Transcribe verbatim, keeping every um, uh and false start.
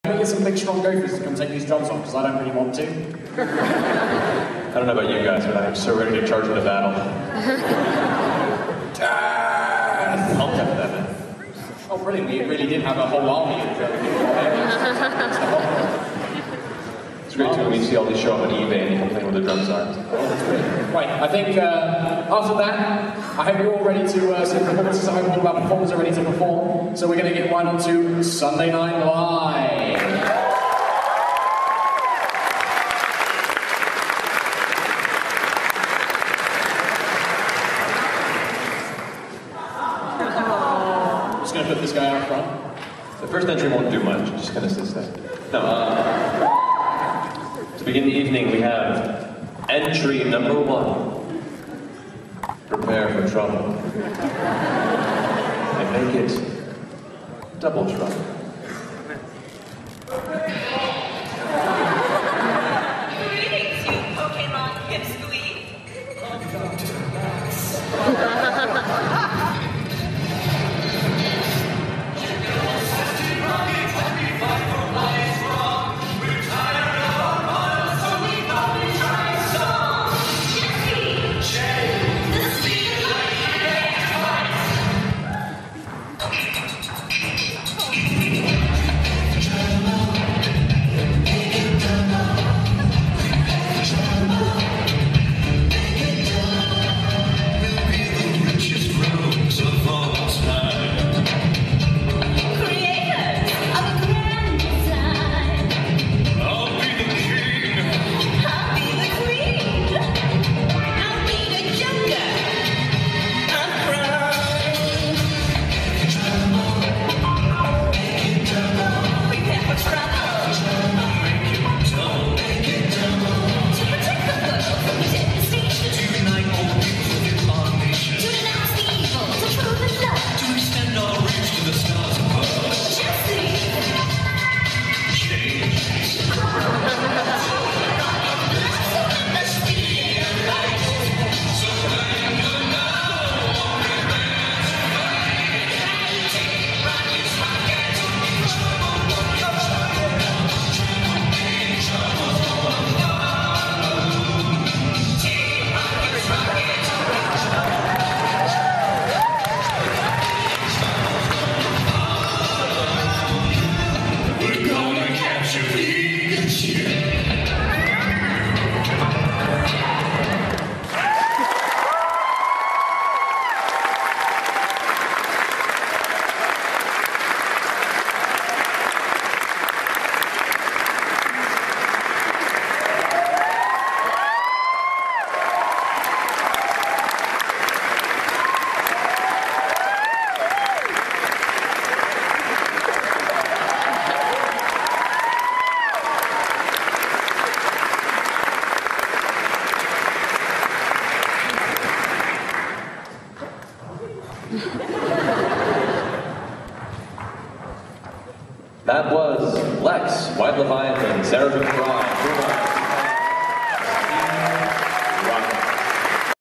Can we get some big strong gophers to come take these drums off, because I don't really want to. I don't know about you guys, but I'm so ready to charge into battle. Death! I'll tempt that man. Oh, brilliant. We really did have a whole army of uh, It's great too when we see all these show up on eBay and you complain where the drums are. Right, I think uh, after that, I hope you're all ready to uh, see the performances. I hope all of our performers are ready to perform. So we're going to get right on to Sunday Night Live. I'm just going to put this guy out front. The first entry won't do much, just kind of sits there. No, uh, to begin the evening, we have entry number one. Prepare for trouble. And make it double trouble. Greetings, you Pokemon pipsqueak. That was Lex, White Leviathan, Seraphim Pride.